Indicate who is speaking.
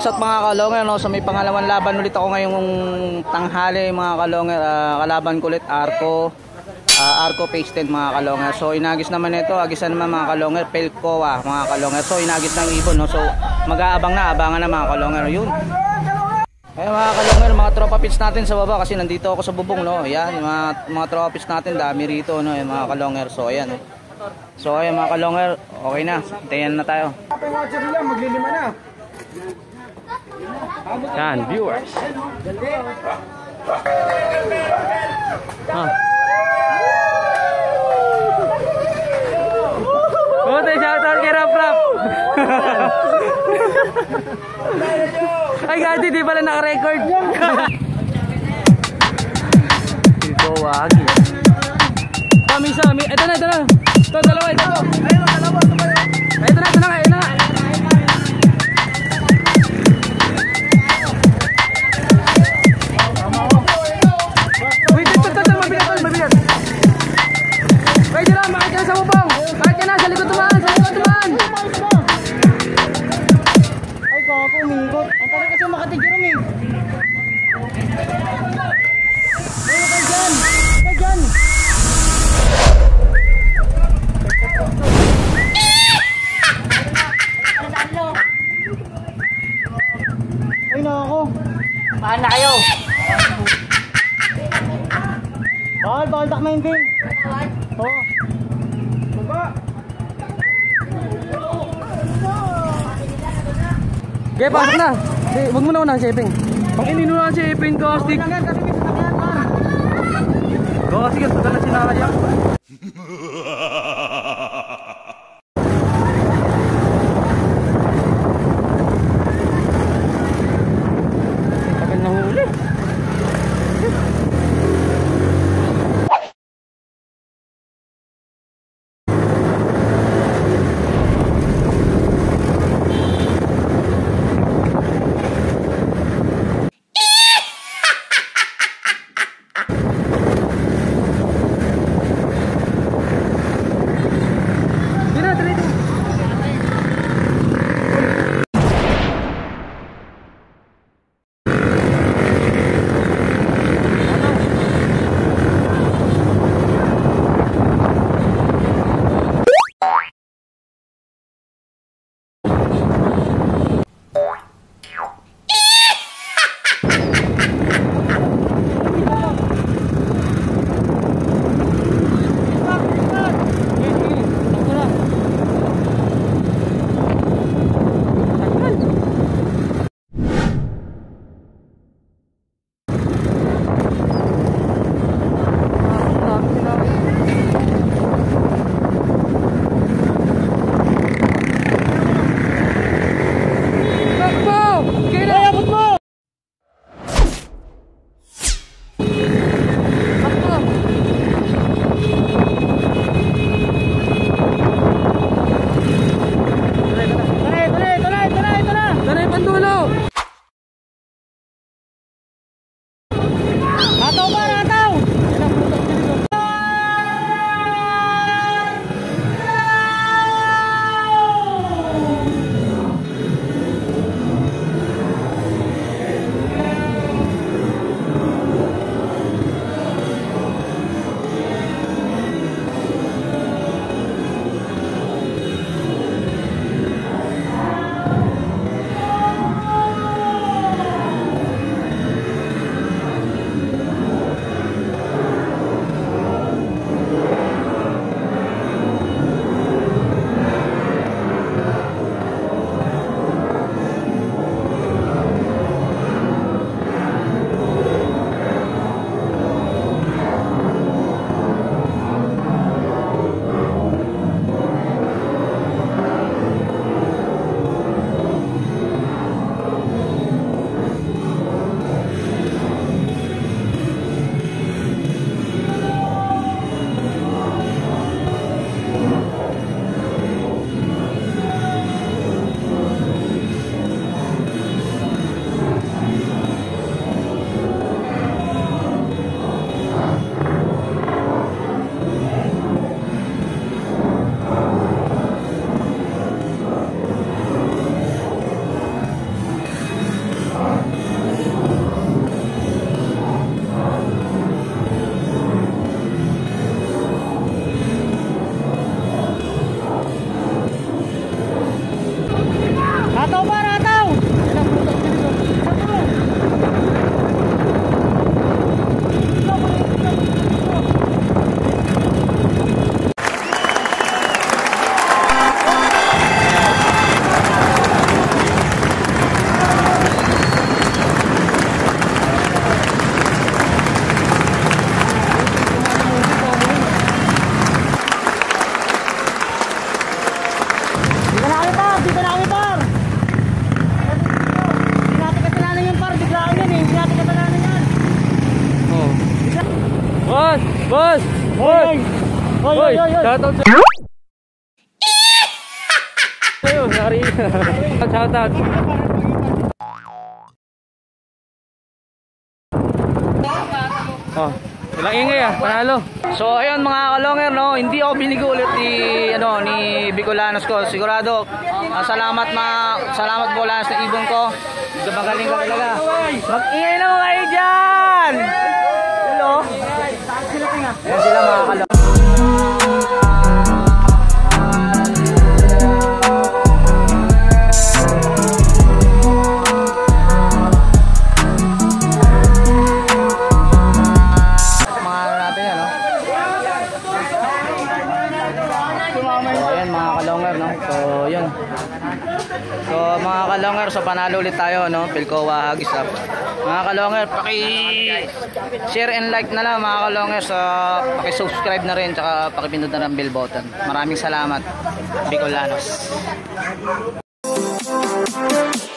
Speaker 1: What's up mga kalonger, no? So may pangalawang laban ulit ako ngayong tanghali mga kalonger. Kalaban ko ulit Arco Phase 10 mga kalonger. So inagis naman ito, agisan naman mga kalonger, Pelcoa mga kalonger. So inagis ng ibon, no? So mag-aabang na, abangan na mga kalonger. Yun. Ay mga kalonger, mga tropa pits natin sa baba kasi nandito ako sa bubong, no. Ayan, mga tropa pits natin, dami rito, no, mga kalonger. So ayan. So ayan mga kalonger, okay na. Tayan na tayo.
Speaker 2: Maglilima na.
Speaker 1: Yan, viewers. Buti, shoutout kay Rap Rap. Ay, gati, di pala naka-record. Ito, wagi. Misa, ito na. Ito, dalawa, ito. Ayun, dalawa. Ito na. Pahan na kayo. Bawal takmain din. Oo. Baba. Okay, pasok na. Huwag mo na unang shipping. Pang inino na ang shipping ko, stick. Go, sige, tagal na sinala yan.
Speaker 3: Hoy, shoutout sa... Ayun, nari. Shoutout. Oh, ilang ingay panalo.
Speaker 1: So ayun mga kalonger, no, hindi ako binigo ulit ni Bicolanos ko. Sigurado salamat Bicolanos sa ibon ko. Magaling ka talaga. Mag-ingay na mga kayo dyan. Hello. Ayan sila mga kalonger. So mga kalonger, so panalo ulit tayo, no? Pilcoa Hagis up. Mga kalonger, paki-share and like na lang mga kalonger, so paki-subscribe na rin, tsaka paki-pindot na ng bell button. Maraming salamat, Bicolanos.